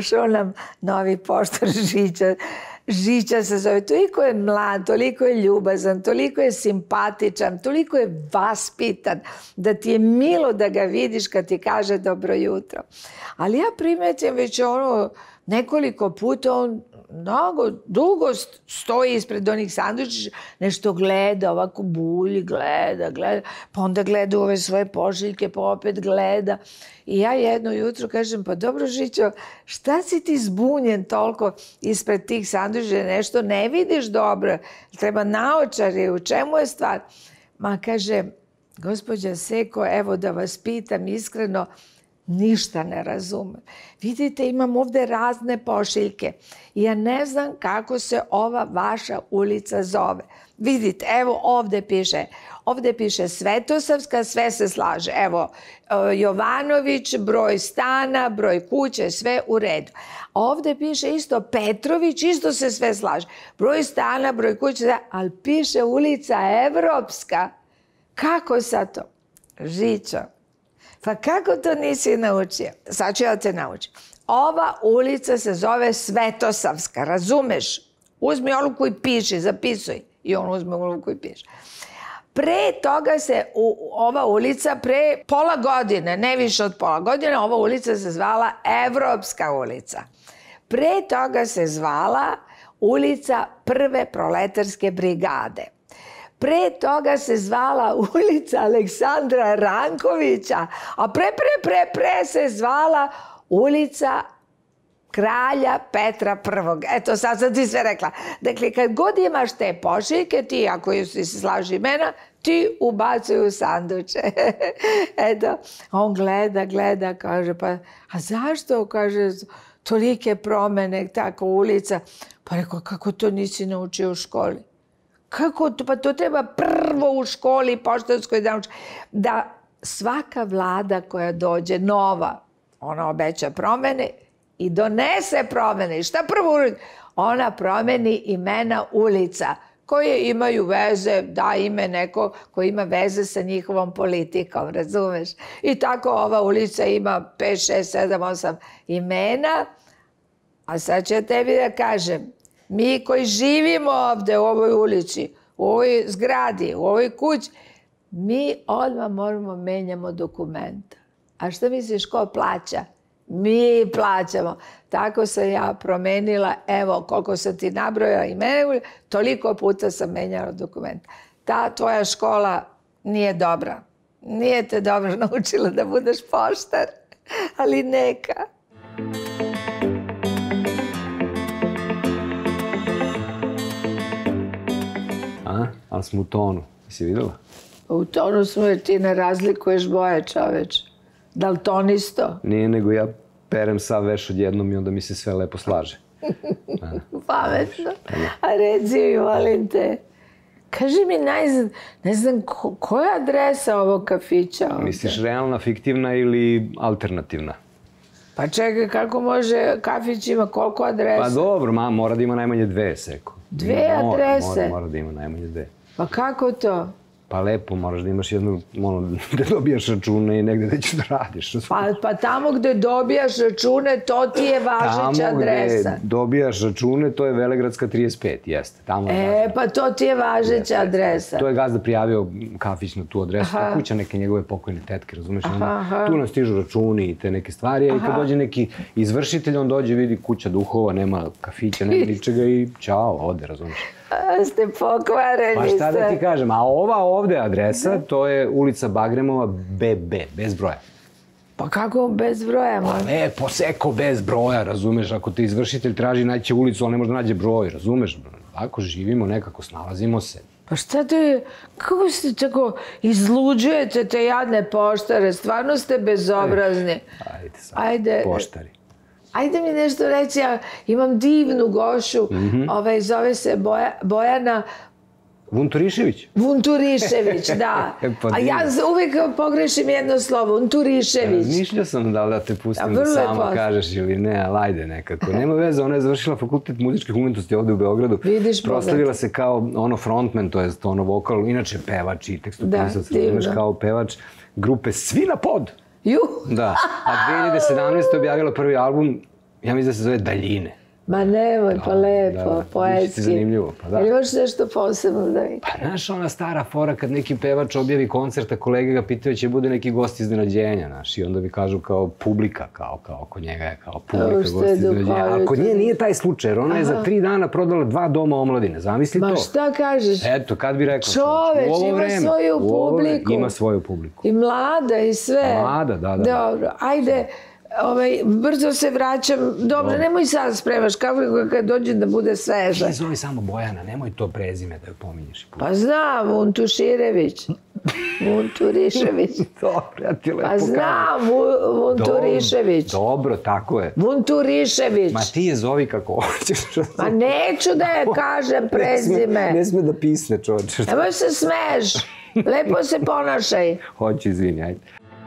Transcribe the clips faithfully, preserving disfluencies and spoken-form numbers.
došao nam novi poštar Žića. Žića se zove, toliko je mlad, toliko je ljubazan, toliko je simpatičan, toliko je vaspitan, da ti je milo da ga vidiš kad ti kaže dobro jutro. Ali ja primetim već ono nekoliko puta, on mnogo dugo stoji ispred onih sandučića, nešto gleda, ovako bulji, gleda, gleda, pa onda gleda ove svoje pošiljke, pa opet gleda. I ja jedno jutro kažem, pa dobro Žićo, šta si ti zbunjen toliko ispred tih sandučića, nešto ne vidiš dobro, treba naočari, u čemu je stvar? Ma kaže, gospođa Seko, evo da vas pitam iskreno, ništa ne razumem. Vidite, imam ovde razne pošiljke i ja ne znam kako se ova vaša ulica zove. Vidite, evo ovde piše, ovde piše Svetosavska, sve se slaže. Evo, Jovanović, broj stana, broj kuće, sve u redu. Ovde piše isto Petrović, isto se sve slaže. Broj stana, broj kuće, ali piše ulica Evropska. Kako sad to? Žićo, pa kako to nisi naučio? Sad ću ja te naučiti. Ova ulica se zove Svetosavska, razumeš? Uzmi olovku i piši, zapisuj. I on uzme olovku i piše. Pre toga se u, ova ulica, pre pola godine, ne više od pola godine, ova ulica se zvala Evropska ulica. Pre toga se zvala ulica Prve proletarske brigade. Pre toga se zvala ulica Aleksandra Rankovića, a pre, pre, pre, pre se zvala ulica Kralja Petra Prvog. Eto, sad sam ti sve rekla. Dakle, kad god imaš te pošiljke, ti, ako se slaži imena, ti ubacuj u sanduče. Eto, on gleda, gleda, kaže, pa, a zašto, kaže, tolike promene, tako ulica? Pa rekao, kako to nisi naučio u školi? Kako to? Pa to treba prvo u školi poštanskoj da nauči. Da svaka vlada koja dođe nova, ona obeća promene i donese promene. I šta prvo uradi? Ona promeni imena ulica koje imaju veze, da ime neko koji ima veze sa njihovom politikom, razumeš? I tako ova ulica ima pet, šest, sedam, osam imena, a sad ću tebi da kažem, mi koji živimo ovde u ovoj ulici, u ovoj zgradi, u ovoj kući, mi odmah moramo menjamo dokumenta. A šta misliš, ko plaća? Mi plaćamo. Tako sam ja promenila, evo koliko sam ti nabrojala imena, toliko puta sam menjala dokumenta. Ta tvoja škola nije dobra. Nije te dobro naučila da budeš poštar, ali neka. A, ali smo u tonu. Jesi videla? U tonu smo jer ti ne razlikuješ boje, čoveč. Daltonisto. Nije, nego ja perem sav veš odjednom i onda mi se sve lepo slaže. Pametno. A reci mi, molim te, kaži mi najzad, ne znam, ko, koja je adresa ovog kafića ovdje? Misliš realna, fiktivna ili alternativna? Pa čekaj, kako može, kafić ima koliko adresa? Pa dobro, ma, mora da ima najmanje dve, Seko. Dve mora, adrese? Mora, mora da ima najmanje dve. Pa kako to? Pa lepo, moraš da imaš jednu, ono, da dobijaš račune i negde da ćeš da radiš. Pa, pa tamo gde dobijaš račune, to ti je važeća adresa. Tamo gde dobijaš račune, to je Velegradska trideset pet, jeste. Tamo e, pa to ti je važeća jeste, adresa. To je gazda prijavio kafić na tu adresu, aha. Kuća neke njegove pokojne tetke, razumeš? Aha, aha. Tu nam stižu računi i te neke stvari, aha. I kad dođe neki izvršitelj, on dođe, vidi kuća duhova, nema kafića, nema ničega i ćao, ode, razumeš? A, ste pokvareni. Pa šta da ti kažem, a ova ovde adresa, to je ulica Bagremova B B, bez broja. Pa kako bez broja? Pa lepo, Seko, bez broja, razumeš? Ako te izvršitelj traži, naći ulicu, ali ne može da nađe broj, razumeš? Ako živimo nekako, snalazimo se. Pa šta te, kako ste tako izluđujete te jadne poštare? Stvarno ste bezobrazni. Ajde sad, Ajde. Poštari. Ajde mi nešto reći, ja imam divnu gošu, mm-hmm. ovaj, zove se Boja, Bojana... Vunturišević? Vunturišević, da. Pa a ja uvijek pogrešim jedno slovo, Vunturišević. Razmišljao sam da li da te pustim da samo kažeš ili ne, ali ajde nekako. Nema veze, ona je završila fakultet muzičkih umetnosti ovde u Beogradu. Vidiš, proslavila se kao ono frontman, to je ono vokal, inače pevač i tekstopisac, razumeš, kao pevač grupe Svi na pod. Ju. Da, a dve hiljade sedamnaeste. objavila prvi album Ja mislim da se zove Daljine. Ma nemoj, pa lepo, poetski. Biće ti zanimljivo, pa da. Ili imaš nešto posebno da mi... Pa znaš ona stara fora kad neki pevač objavi koncert, a kolege ga pitaju će bude neki gost iznenađenja, znaš, i onda mi kažu kao publika, kao, kao, kod njega je kao publika, gost iznenađenja. A kod nje nije taj slučaj, jer ona je za tri dana prodala dva doma omladine, zamisli to. Ma šta kažeš? Eto, kad bi rekao... Čoveč, ima svoju publiku. Ima svoju publiku. I mlada i sve. Mlada, da, da. Dobro, ajde... Ovaj, brzo se vraćam. Dobro, nemoj sad spremaš, kako kad dođe da bude sveža. Ti zove samo Bojana, nemoj to prezime da joj pominješ. Pa znam, Vuntuširević. Vunturišević. Dobro, ja ti lepo kažem. Pa znam, Vunturišević. Dobro, tako je. Vunturišević. Ma ti je zovi kako hoćeš. Ma neću da je kažem prezime. Ne sme da pisne, čovječe. Nemoj se smeš. Lepo se ponašaj. Hoću, izvini, ajde.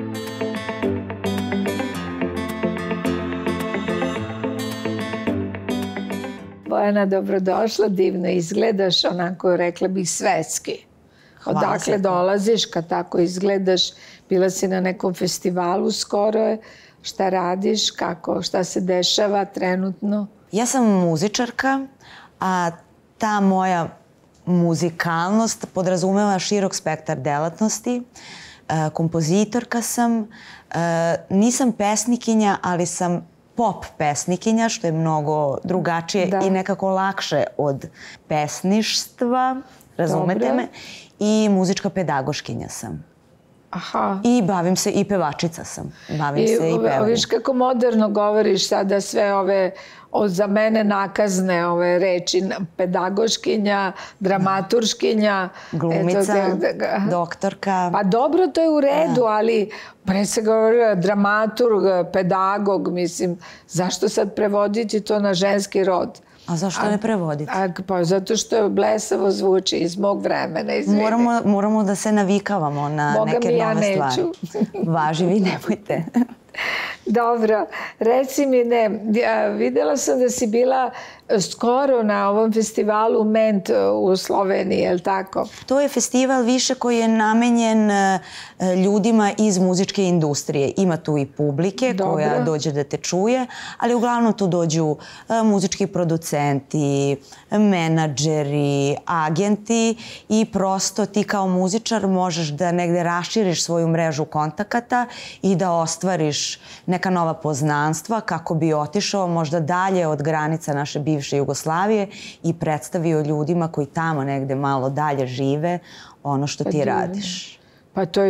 Bojana, dobrodošla, divno izgledaš, onako rekla bih svetski. Odakle dolaziš, kad tako izgledaš, bila si na nekom festivalu skoro, šta radiš, kako, šta se dešava trenutno? Ja sam muzičarka, a ta moja muzikalnost podrazumeva širok spektar delatnosti. Kompozitorka sam, nisam pesnikinja, ali sam pop pesnikinja, što je mnogo drugačije i nekako lakše od pesništva, razumete me, i muzička pedagoškinja sam. Aha. I bavim se, i pevačica sam. Bavim se i pevanjem. Viš kako moderno govoriš sada sve ove, za mene nakazne ove reči, pedagoškinja, dramaturškinja. Glumica, doktorka. Pa dobro, to je u redu, ali pre se govorila dramaturg, pedagog, mislim, zašto sad prevoditi to na ženski rod? A zašto ne prevoditi? Pa zato što blesavo zvuči iz mog vremena, izvini. Moramo da se navikavamo na neke nove stvari. Boga mi, ja neću. Važi, vi nemojte. Dobro, reci mi, ne, videla sam da si bila skoro na ovom festivalu Ment u Sloveniji, je li tako? To je festival više koji je namenjen ljudima iz muzičke industrije. Ima tu i publike koja dođe da te čuje, ali uglavnom tu dođu muzički producenti, menadžeri, agenti i prosto ti kao muzičar možeš da negde raširiš svoju mrežu kontakata i da ostvariš neka nova poznanstva kako bi otišao možda dalje od granica naše bivše Jugoslavije i predstavio ljudima koji tamo negde malo dalje žive ono što ti radiš. Pa to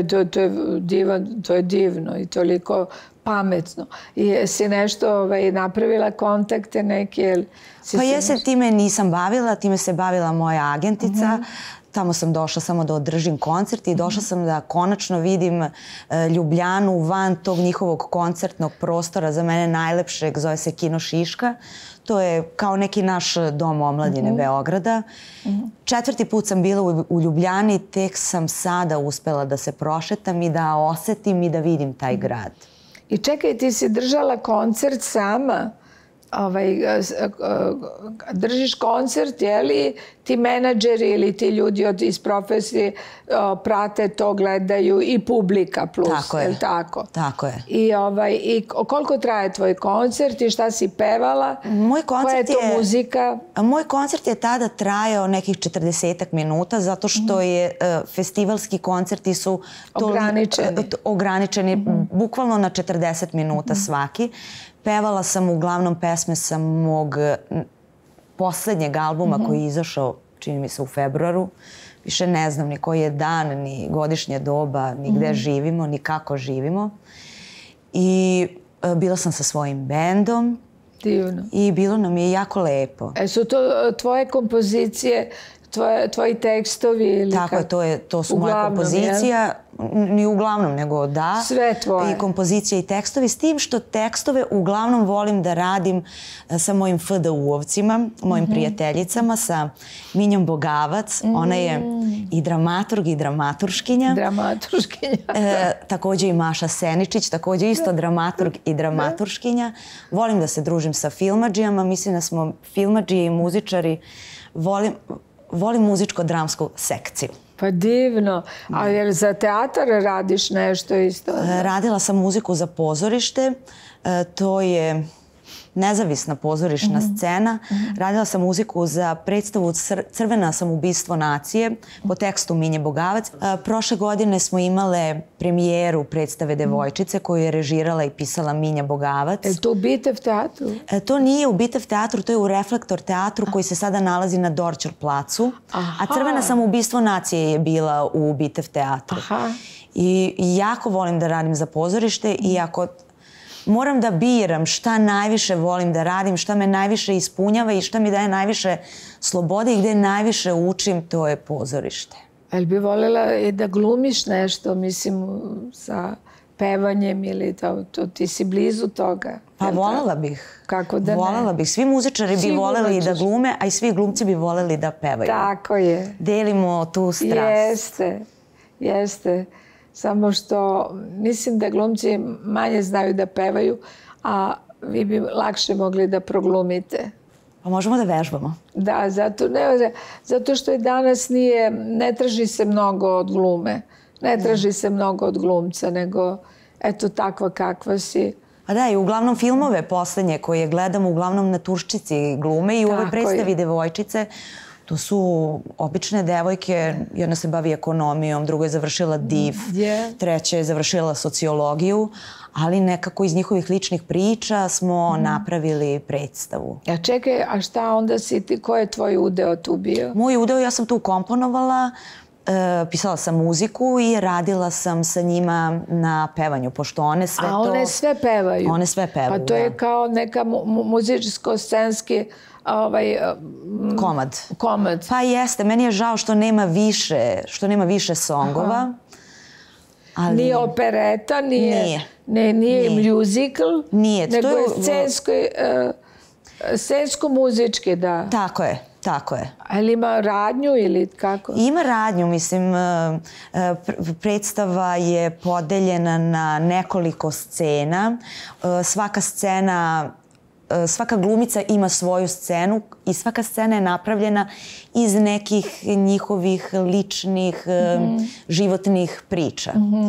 je divno i toliko pametno. I jesi nešto napravila kontakte neke? Pa jesam, time nisam bavila, time se bavila moja agentica. Tamo sam došla samo da održim koncert i došla sam da konačno vidim Ljubljanu van tog njihovog koncertnog prostora, za mene najlepšeg, zove se Kino Šiška. To je kao neki naš dom omladine Beograda. Četvrti put sam bila u Ljubljani, tek sam sada uspela da se prošetam i da osetim i da vidim taj grad. I čekaj, ti si držala koncert sama? Držiš koncert, je li ti menadžeri ili ti ljudi iz profesije prate to, gledaju i publika plus, je li tako? Tako je. I koliko traje tvoj koncert i šta si pevala? Koja je to muzika? Moj koncert je tada trajao nekih četrdesetak minuta zato što je festivalski koncerti su ograničeni bukvalno na četrdeset minuta svaki. Pevala sam uglavnom pesme sa mog poslednjeg albuma koji je izašao, čini mi se, u februaru. Više ne znam ni koji je dan, ni godišnje doba, ni gde živimo, ni kako živimo. I bila sam sa svojim bendom. Divno. I bilo nam je jako lepo. E su to tvoje kompozicije, tvoji tekstovi? Tako je, to su moja kompozicija. Ni uglavnom, nego da. Sve tvoje. I kompozicije i tekstovi. S tim što tekstove uglavnom volim da radim sa mojim F D U-ovcima, mojim prijateljicama, sa Minjom Bogavac. Ona je i dramaturg i dramaturškinja. Dramaturškinja. Također i Maša Seničić, također isto dramaturg i dramaturškinja. Volim da se družim sa filmadžijama. Mislim da smo filmadžije i muzičari. Volim muzičko-dramsku sekciju. Pa divno. A je li za teatar radiš nešto isto? Radila sam muziku za pozorište. To je nezavisna pozorišna scena. Radila sam muziku za predstavu Crvena samoubistvo nacije po tekstu Minje Bogavac. Prošle godine smo imale premijeru predstave Devojčice koju je režirala i pisala Minja Bogavac. Je to u Bitev teatru? To nije u Bitev teatru, to je u Reflektor teatru koji se sada nalazi na Dorćol placu. A Crvena samoubistvo nacije je bila u Bitev teatru. I jako volim da radim za pozorište i ako moram da biram šta najviše volim da radim, šta me najviše ispunjava i šta mi daje najviše slobode i gde najviše učim, to je pozorište. Ali bi voljela i da glumiš nešto, mislim, sa pevanjem ili to, to ti si blizu toga? Pa voljela bih. Kako da ne? Voljela bih. Svi muzičari bi voljeli da glume, a i svi glumci bi voljeli da pevaju. Tako je. Delimo tu strast. Jeste, jeste. Samo što mislim da glumci manje znaju da pevaju, a vi bi lakše mogli da proglumite. Pa možemo da vežbamo. Da, zato, ne, zato što i danas nije, ne traži se mnogo od glume. Ne traži se mnogo od glumca, nego eto takva kakva si. A da, i uglavnom filmove poslednje koje gledamo, uglavnom na Turščici glume i u ovoj predstavi Devojčice. To su obične devojke, jedna se bavi ekonomijom, druga je završila D I F, treća je završila sociologiju, ali nekako iz njihovih ličnih priča smo napravili predstavu. Ja čekaj, a šta onda si ti, ko je tvoj udeo tu bio? Moj udeo, ja sam tu komponovala, pisala sam muziku i radila sam sa njima na pevanju, pošto one sve to... A one sve pevaju? One sve pevaju, da. Pa to je kao neka muzičko-scenski komad. Komad. Pa jeste, meni je žao što nema više, što nema više songova. Nije opereta, nije musical, nego je scensko-muzički, da. Tako je. Tako je. Ali ima radnju ili kako? Ima radnju, mislim, predstava je podeljena na nekoliko scena. Svaka scena, svaka glumica ima svoju scenu i svaka scena je napravljena iz nekih njihovih ličnih životnih priča.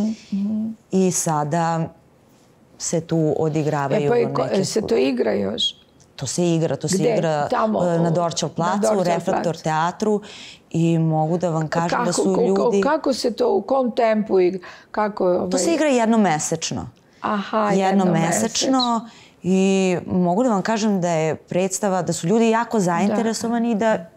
I sada se tu odigravaju neke... E pa se to igra još? To se igra, to se igra na Dorćol placu, u Reflektor teatru i mogu da vam kažem da su ljudi... Kako se to, u kom tempu igra? To se igra jednomesečno. Aha, jednomesečno. I mogu da vam kažem da je predstava, da su ljudi jako zainteresovani i da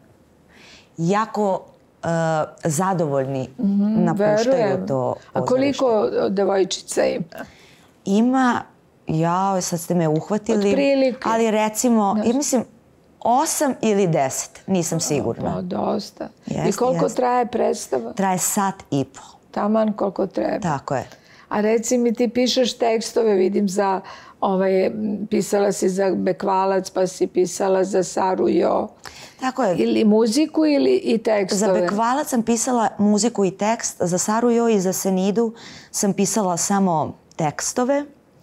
jako zadovoljni napuštaju to pozorište. A koliko devojčica ima? Ima... Jao, sad ste me uhvatili. Otprilike. Ali recimo, ja mislim, osam ili deset, nisam sigurna. Pa, dosta. I koliko traje predstava? Traje sat i po. Taman koliko treba. Tako je. A reci mi, ti pišeš tekstove, vidim za, pisala si za Bekvalac, pa si pisala za Saru Jo. Tako je. Ili muziku ili i tekstove? Za Bekvalac sam pisala muziku i tekst, za Saru Jo i za Senidu sam pisala samo tekstove.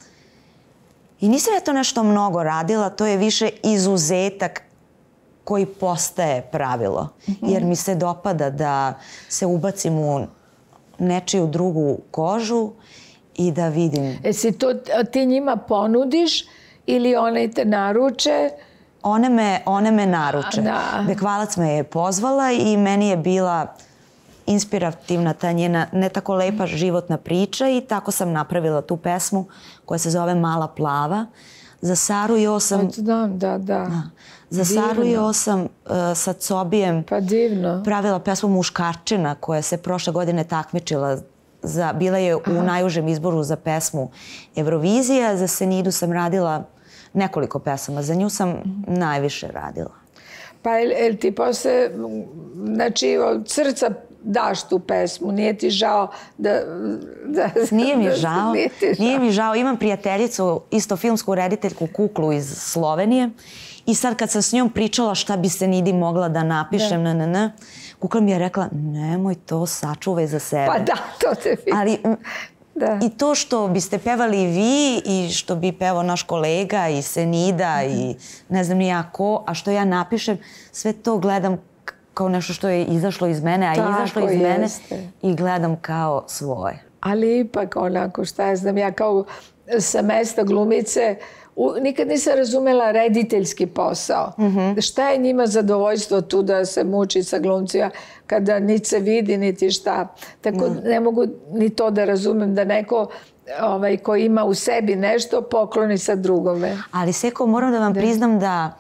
I nisam ja to nešto mnogo radila, to je više izuzetak koji postaje pravilo. Jer mi se dopada da se ubacim u nečiju drugu kožu i da vidim... E si to ti njima ponudiš ili one te naruče? One me naruče. Bekvalac me je pozvala i meni je bila inspirativna ta njena ne tako lepa životna priča i tako sam napravila tu pesmu koja se zove Mala plava. Za Saru Jo sam... Znam, da, da. Za Saru Jo sam sa Cobijem pravila pesmu Muškarčina koja se prošle godine takmičila. Bila je u najužem izboru za pesmu Eurovizija. Za Senidu sam radila nekoliko pesama. Za nju sam najviše radila. Pa je ti posle, znači od srca daš tu pesmu, nije ti žao da... Nije mi žao, nije mi žao. Imam prijateljicu, isto filmsku rediteljku Kuklu iz Slovenije i sad kad sam s njom pričala šta bi Senidi mogla da napišem, Kukla mi je rekla, nemoj to, sačuvaj za sebe. Pa da, to te vidim. Ali i to što biste pevali vi i što bi pevao naš kolega i Senida i ne znam ni ja ko, a što ja napišem, sve to gledam kao nešto što je izašlo iz mene, a izašlo iz mene i gledam kao svoje. Ali ipak onako, šta ja znam, ja kao sa mesta glumice nikad nisam razumela rediteljski posao. Šta je njima zadovoljstvo tu da se muči sa glumcima kada niti se vidi, niti šta. Tako ne mogu ni to da razumem da neko ko ima u sebi nešto pokloni sa drugome. Ali Seko, moram da vam priznam da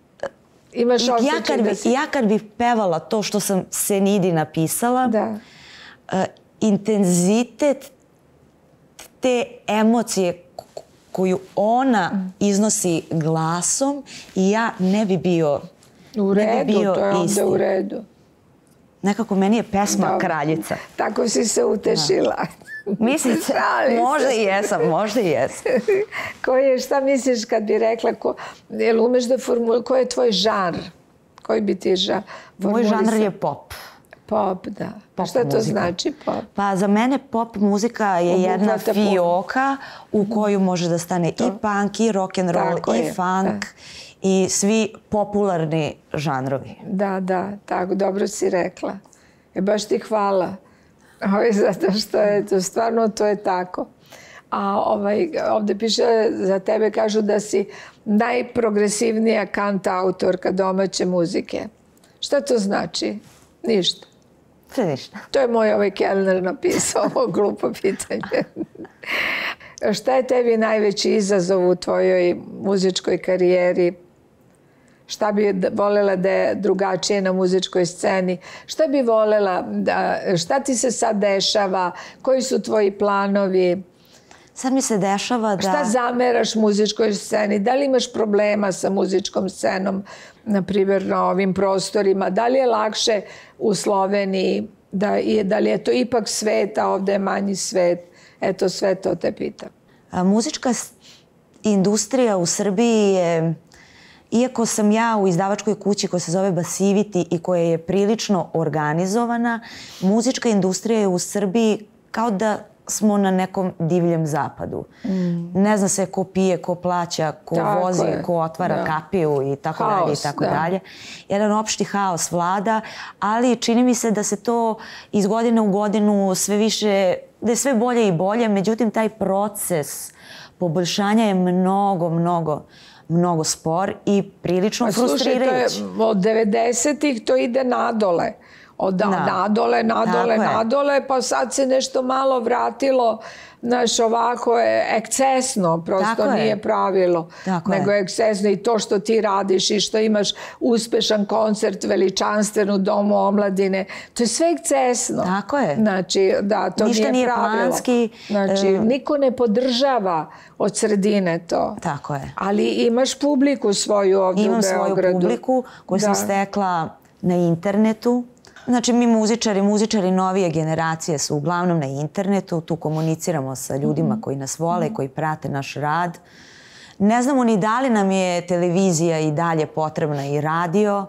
ja kad bih pevala to što sam Senidi napisala, intenzitet te emocije koju ona iznosi glasom i ja ne bi bio isti. U redu, to je onda u redu. Nekako meni je pesma kraljica. Tako si se utešila. Mislite? Možda i jesam, možda i jesam. Šta misliš kad bi rekla, jel umeš da formuliraš, koji je tvoj žanr? Koji bi ti žanr? Moj žanr je pop. Pop, da. Šta to znači pop? Pa za mene pop muzika je jedna fioka u koju može da stane i punk, i rock'n'roll, i funk, i svi popularni žanrovi. Da, da, tako, dobro si rekla. E, baš ti hvala. Zato što je to stvarno, to je tako. A ovdje piše za tebe, kažu da si najprogresivnija kantautorka domaće muzike. Šta to znači? Ništa. Ništa. To je moj ovaj Kellner napisao, ovo glupo pitanje. Šta je tebi najveći izazov u tvojoj muzičkoj karijeri? Šta bi voljela da je drugačije na muzičkoj sceni? Šta bi voljela da... Šta ti se sad dešava? Koji su tvoji planovi? Sad mi se dešava da... Šta zameraš muzičkoj sceni? Da li imaš problema sa muzičkom scenom, na primjer na ovim prostorima? Da li je lakše u Sloveniji? Da li je to ipak svet, a ovdje je manji svet? Eto, sve to te pitam. Muzička industrija u Srbiji je... Iako sam ja u izdavačkoj kući koja se zove Basiviti i koja je prilično organizovana, muzička industrija je u Srbiji kao da smo na nekom divljem zapadu. Ne zna se ko pije, ko plaća, ko vozi, ko otvara kapiju i tako dalje i tako dalje. Jedan opšti haos vlada, ali čini mi se da se to iz godine u godinu sve više, da je sve bolje i bolje, međutim taj proces poboljšanja je mnogo, mnogo mnogo spor i prilično frustrirajući. Slušaj, od devedesetih to ide nadole. Od nadole, nadole, nadole, pa sad se nešto malo vratilo, znaš, ovako je ekscesno, prosto nije pravilo, nego je ekscesno i to što ti radiš i što imaš uspešan koncert, veličanstven u Domu omladine, to je sve ekscesno. Tako je. Znači, da, to nije pravilo. Ništa nije planski. Znači, niko ne podržava od sredine to. Tako je. Ali imaš publiku svoju ovdje u Beogradu. Imam svoju publiku koju sam stekla na internetu. Znači, mi muzičari, muzičari novije generacije su uglavnom na internetu, tu komuniciramo sa ljudima koji nas vole, koji prate naš rad. Ne znamo ni da li nam je televizija i dalje potrebna i radio,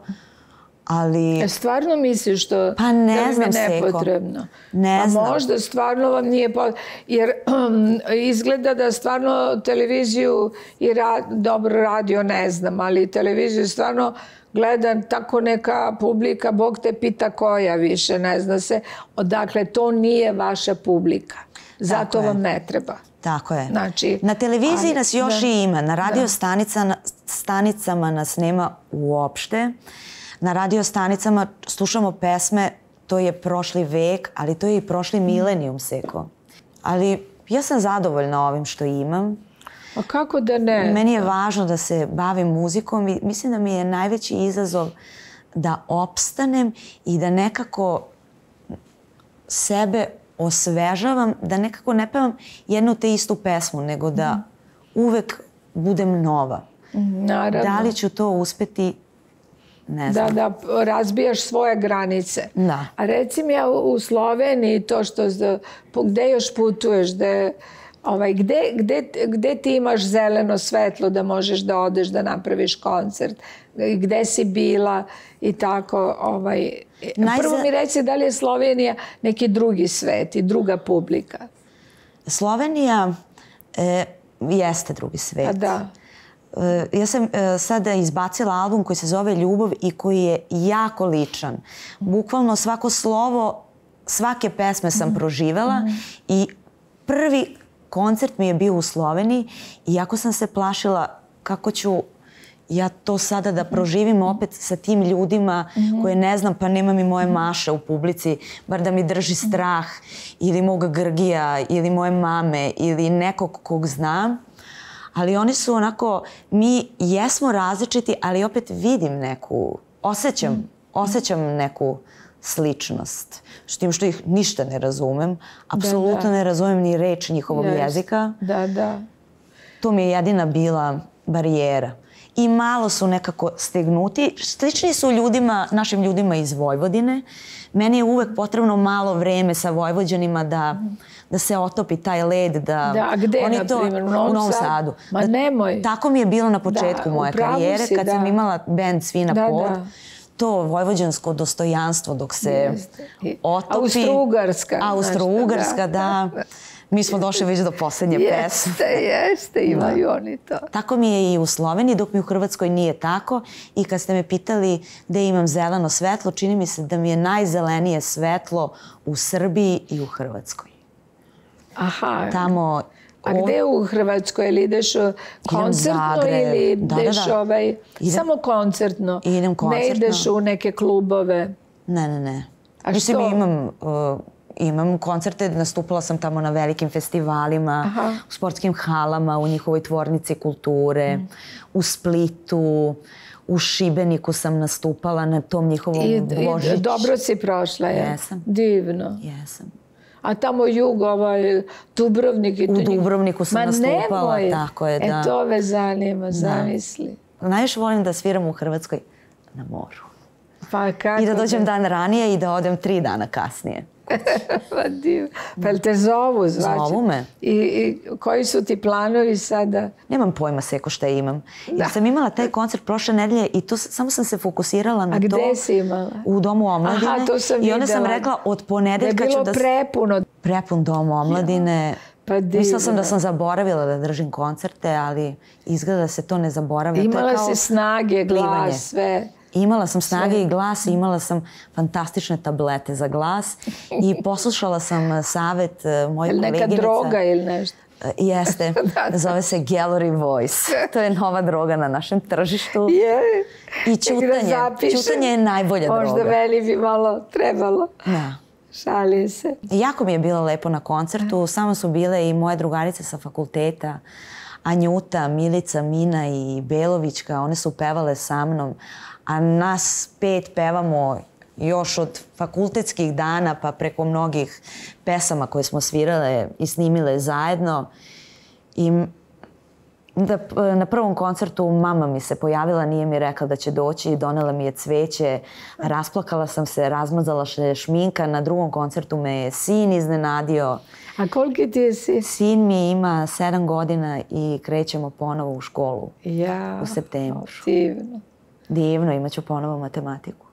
ali... Stvarno misliš što pa ne znam, nam je nepotrebno? Ne znam. Pa možda stvarno vam nije potrebno, jer izgleda da stvarno televiziju i dobro radio ne znam, ali televiziju stvarno gleda tako neka publika, Bog te pita koja više, ne zna se. Odakle, to nije vaša publika. Zato vam ne treba. Tako je. Na televiziji nas još i ima, na radio stanicama nas nema uopšte. Na radio stanicama slušamo pesme, to je prošli vek, ali to je i prošli milenijum, Seko. Ali ja sam zadovoljna ovim što imam. A kako da ne? Meni je važno da se bavim muzikom i mislim da mi je najveći izazov da opstanem i da nekako sebe osvežavam, da nekako ne pevam jednu te istu pesmu, nego da uvek budem nova. Naravno. Da li ću to uspeti? Ne znam. Da, da razbijaš svoje granice. Da. A recim ja u Sloveniji to što, gde još putuješ, gde ti imaš zeleno svetlo da možeš da odeš da napraviš koncert, gde si bila i tako. Prvo mi reci da li je Slovenija neki drugi svet i druga publika? Slovenija jeste drugi svet. A da. Ja sam sada izbacila album koji se zove Ljubav i koji je jako ličan. Bukvalno svako slovo svake pesme sam proživela i prvi koncert mi je bio u Sloveniji, iako sam se plašila kako ću ja to sada da proživim opet sa tim ljudima koje ne znam, pa nema mi moje Maše u publici, bar da mi drži strah, ili moga Grgija, ili moje mame, ili nekog kog znam. Ali oni su onako, mi jesmo različiti, ali opet vidim neku, osjećam, osjećam neku sličnost. S tim što ih ništa ne razumem, apsolutno ne razumem ni reč njihovog jezika. Da, da. To mi je jedina bila barijera. I malo su nekako stegnuti. Slični su ljudima, našim ljudima iz Vojvodine. Meni je uvek potrebno malo vreme sa Vojvođanima da, da se otopi taj led. Da, da, a gde, oni na to, primjer, u Novom Novom Sadu? Sadu. Ma da, nemoj. Tako mi je bilo na početku da, moje karijere, si, kad da. sam imala band Svina da, pod. Da. To vojvođansko dostojanstvo dok se otopi. Austro-Ugarska. Austro-Ugarska, da. da. Mi smo došli već do posljednje pesme. Jeste, jeste, imaju da. Oni to. Tako mi je i u Sloveniji, dok mi u Hrvatskoj nije tako. I kad ste me pitali gde imam zeleno svetlo, čini mi se da mi je najzelenije svetlo u Srbiji i u Hrvatskoj. Aha. Tamo... A gde u Hrvatskoj? Ili ideš koncertno ili ideš da, da, da. ovaj... Idem, samo koncertno? Idem koncertno. Ne ideš u neke klubove? Ne, ne, ne. A Mislim, što? imam... Uh, Imam koncerte, nastupala sam tamo na velikim festivalima, aha. u sportskim halama, u njihovoj tvornici kulture, mm. u Splitu, u Šibeniku sam nastupala na tom njihovom Božić. I dobro si prošla, je? Jesam. Divno. Jesam. A tamo jug, ovaj, Dubrovnik i to... U Dubrovniku sam Ma nastupala, nemoj. Tako je, da. E, to me zanima, zamisli. Da. Najviše volim da sviram u Hrvatskoj na moru. Pa kako? I da dođem te... dan ranije i da odem tri dana kasnije. Pa divno. Pa li te zovu zvače? Zovu me. I, I koji su ti planovi sada? Nemam pojma seko šta imam. Da. Ja sam imala taj koncert prošle nedelje i to, samo sam se fokusirala na A to. A gde si imala? U Domu omladine. Aha, to sam videla. I onda sam rekla od ponedeljka ću da... Da je bilo prepuno. Prepun Dom omladine. Ja. Pa divno. Mislila sam da sam zaboravila da držim koncerte, ali izgleda da se to ne zaboravlja. Imala to je kao si snage, glas, plivanje. sve. Imala sam snage i glas, imala sam fantastične tablete za glas i poslušala sam savet mojih koleginica. Neka droga ili nešto? Jeste, zove se Gallery Voice. To je nova droga na našem tržištu. Je. I ćutanje. Ćutanje je najbolja droga. Možda meni bi malo trebalo. Da. Šalim se. Jako mi je bilo lepo na koncertu. Samo su bile i moje drugarice sa fakulteta. Anjuta, Milica, Mina i Belovićka. One su pevale sa mnom. A nas pet pevamo još od fakultetskih dana pa preko mnogih pesama koje smo svirale i snimile zajedno. I da, na prvom koncertu mama mi se pojavila, nije mi rekla da će doći i donela mi je cveće. Rasplakala sam se, razmazala se šminka. Na drugom koncertu me je sin iznenadio. A koliki ti je sin? Sin mi ima sedam godina i krećemo ponovo u školu ja, u septembru. Divno. Divno, imat ću ponovo matematiku.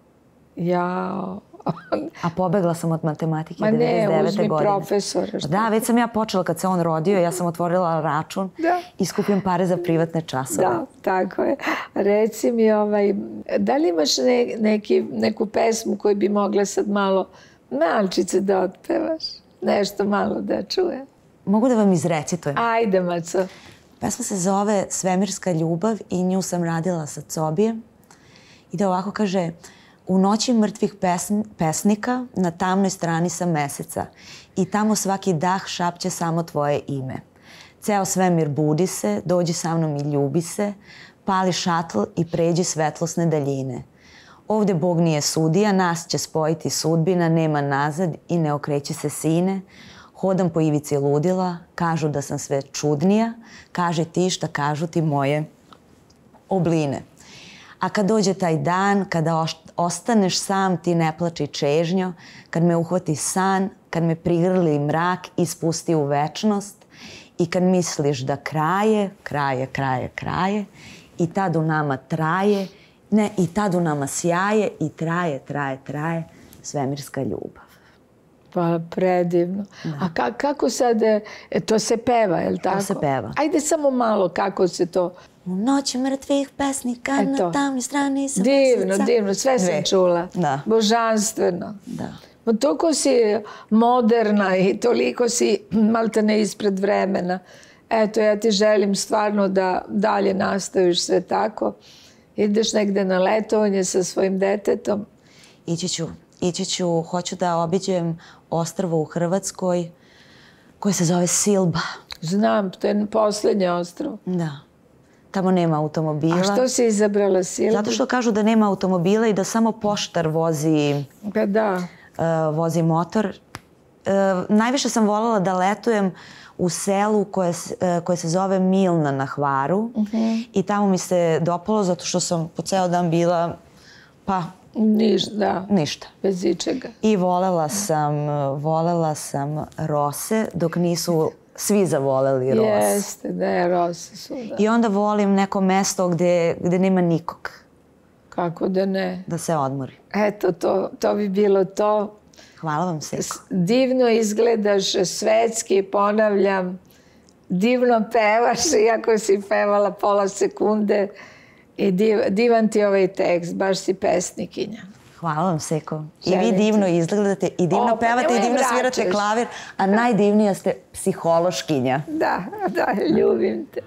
Jao. A pobegla sam od matematike Ma devedeset devete ne, uzmi godine. profesora. Da, već sam ja počela kad se on rodio, ja sam otvorila račun da. I skupim pare za privatne časove. Da, tako je. Reci mi, ovaj, da li imaš ne, neki, neku pesmu koju bi mogla sad malo malčice da otpevaš? Nešto malo da čuje. Mogu da vam izrecitujem? Ajde, Maco. Pesma se zove Svemirska ljubav i nju sam radila sa Cobijem. I da ovako kaže: u noći mrtvih pesn, pesnika na tamnoj strani sam meseca i tamo svaki dah šapće samo tvoje ime. Ceo svemir budi se, dođi sa mnom i ljubi se, pali šatl i pređi svetlosne daljine. Ovde Bog nije sudija, nas će spojiti sudbina, nema nazad i ne okreći se sine. Hodam po ivici ludila, kažu da sam sve čudnija, kaže ti šta kažu ti moje obline. A kad dođe taj dan, kada ostaneš sam, ti ne plači čežnjo, kad me uhvati san, kad me prigrli mrak i spusti u večnost i kad misliš da kraje, kraje, kraje, kraje i tad u nama traje, ne, i tad u nama sjaje i traje, traje, traje svemirska ljubav. Pa predivno. Da. A ka, kako sad, e, to se peva, je li tako? To se peva. Ajde samo malo kako se to... U noći mrtvih pesnika na tamnoj strani sam divno, meseca. Divno, sve sam Dve. čula. Da. Božanstveno. Da. Toliko si moderna i toliko si maltene ispred vremena. Eto, ja ti želim stvarno da dalje nastaviš sve tako. Ideš negde na letovanje sa svojim detetom. Ići ću. Ići ću, hoću da obiđem ostrvo u Hrvatskoj koje se zove Silba. Znam, to je poslednje ostrvo. Da. Tamo nema automobila. A što si izabrala Silbu? Zato što kažu da nema automobila i da samo poštar vozi, pa da. Uh, vozi motor. Uh, najviše sam voljela da letujem u selu koje, uh, koje se zove Milna na Hvaru. Uh-huh. I tamo mi se dopalo zato što sam po ceo dan bila, pa... Niš, da. Ništa. Bez ičega. I volela sam, volela sam rose dok nisu svi zavoleli rose. Jeste, da je rose su, da. I onda volim neko mesto gde, gde nema nikog. Kako da ne? Da se odmori. Eto, to, to bi bilo to. Hvala vam, Seko. Divno izgledaš, svetski, ponavljam. Divno pevaš, iako si pevala pola sekunde. I div, divan ti ovaj tekst, baš si pesnikinja. Hvala vam, Seko. I vi divno izgledate, i divno o, pevate, i divno vraćaš. svirate klavir, a najdivnija ste psihološkinja. Da, da, ljubim te.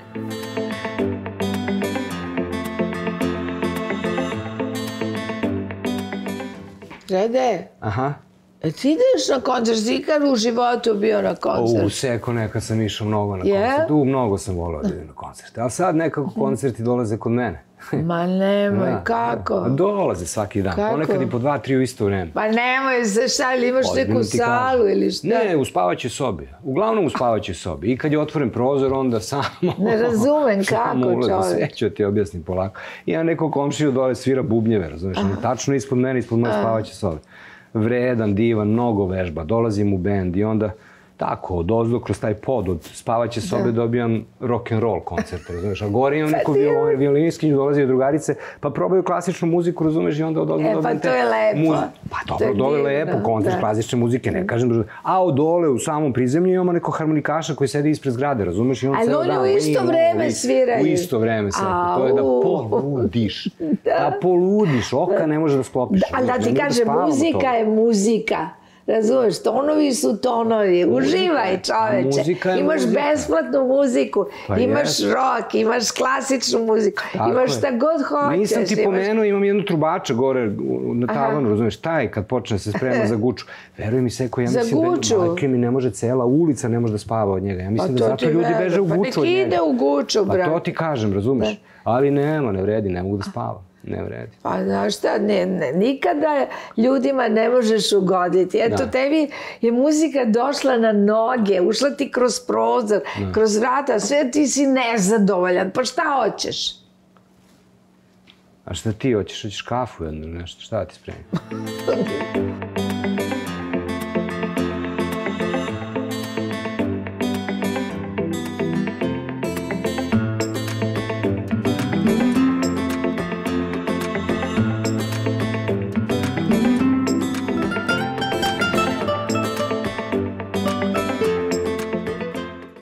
Rede? Aha. E ti ideš na koncert, si ikad u životu bio na koncert? U, Seko, nekad sam išao mnogo na koncert. U, mnogo sam volao da idem na koncerte. Ali sad nekako koncerti dolaze kod mene. Ma nemoj, da, kako? Da. Dolaze svaki dan. Kako? Ponekad i po dva, tri u isto vreme. Pa nemoj se šta, ili imaš Ozbiljno neku salu ili šta? Ne, u spavaćoj sobi. Uglavnom u spavaćoj sobi. I kad je otvoren prozor, onda samo... Ne razumem kako, čovjek. Sve ću ti objasniti polako. Imam neko komšiju dole svira bubnjeve, razumiješ? Tačno ispod mene, ispod moje spavaće sobe. Vredan, divan, mnogo vežba. Dolazim u bend i onda... Tako, od ozdo kroz taj pod, od spavaće sobe dobijam rock'n'roll koncert, razumeš? A gore imam neku violiniskinju, dolazi od drugarice, pa probaju klasičnu muziku, razumeš? I onda od ozdo dobijem te... E, pa to je lepo. Pa dobro, dole je lepo, koncert klasične muzike, ne kažem. A od dole, u samom prizemlju, imamo neko harmonikaša koji sedi ispred zgrade, razumeš? Ali oni u isto vreme sviraju. U isto vreme se. To je da poludiš. Da poludiš, oka ne može da sklopiš. Ali da ti kažem, muzika je muzika. Razumeš, tonovi su tonovi, uživaj čoveče, imaš besplatnu muziku, imaš rock, imaš klasičnu muziku, imaš šta god hoćeš. Nisam ti pomenuo, imam jednu trubača gore na tavanu, razumeš, taj kad počne se sprema za guču. Veruj mi, Seko, ja mislim da majke mi ne može, cela ulica ne može da spava od njega. Ja mislim da zato ljudi beže u guču od njega. Pa nek ide u guču, brat. Pa to ti kažem, razumeš, ali nema, ne vredi, ne mogu da spava. Ne vredi. Pa znaš šta, ne, ne, nikada ljudima ne možeš ugoditi. Eto, da. Tebi je muzika došla na noge, ušla ti kroz prozor, da. Kroz vrata, sve ti si nezadovoljan. Pa šta hoćeš? A šta ti hoćeš? Hoćeš kafu jednu ili nešto? Šta ti spremim?